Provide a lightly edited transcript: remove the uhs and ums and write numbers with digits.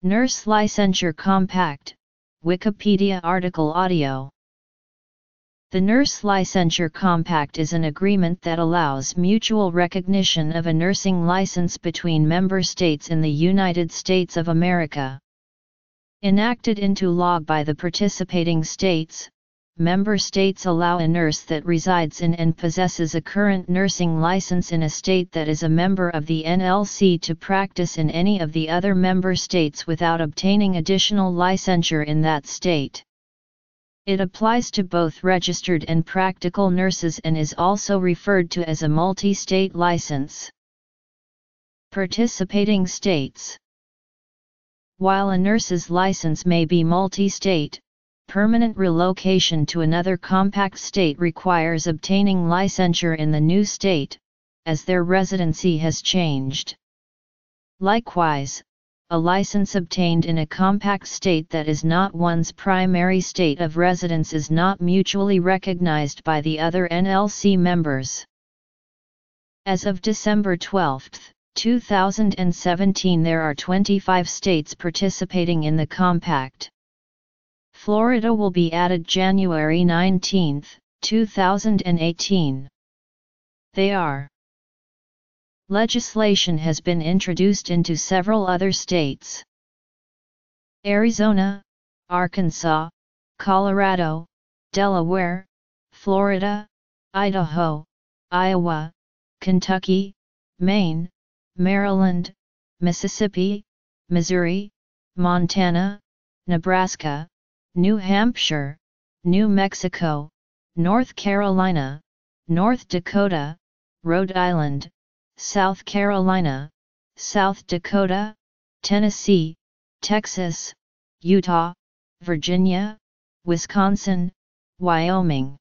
Nurse Licensure Compact, Wikipedia article audio. The Nurse Licensure Compact is an agreement that allows mutual recognition of a nursing license between member states in the United States of America. Enacted into law by the participating states, member states allow a nurse that resides in and possesses a current nursing license in a state that is a member of the NLC to practice in any of the other member states without obtaining additional licensure in that state. It applies to both registered and practical nurses and is also referred to as a multi-state license. Participating states. While a nurse's license may be multi-state, permanent relocation to another compact state requires obtaining licensure in the new state, as their residency has changed. Likewise, a license obtained in a compact state that is not one's primary state of residence is not mutually recognized by the other NLC members. As of December 12, 2017, there are 25 states participating in the compact. Florida will be added January 19, 2018. They are: legislation has been introduced into several other states: Arizona, Arkansas, Colorado, Delaware, Florida, Idaho, Iowa, Kentucky, Maine, Maryland, Mississippi, Missouri, Montana, Nebraska, New Hampshire, New Mexico, North Carolina, North Dakota, Rhode Island, South Carolina, South Dakota, Tennessee, Texas, Utah, Virginia, Wisconsin, Wyoming.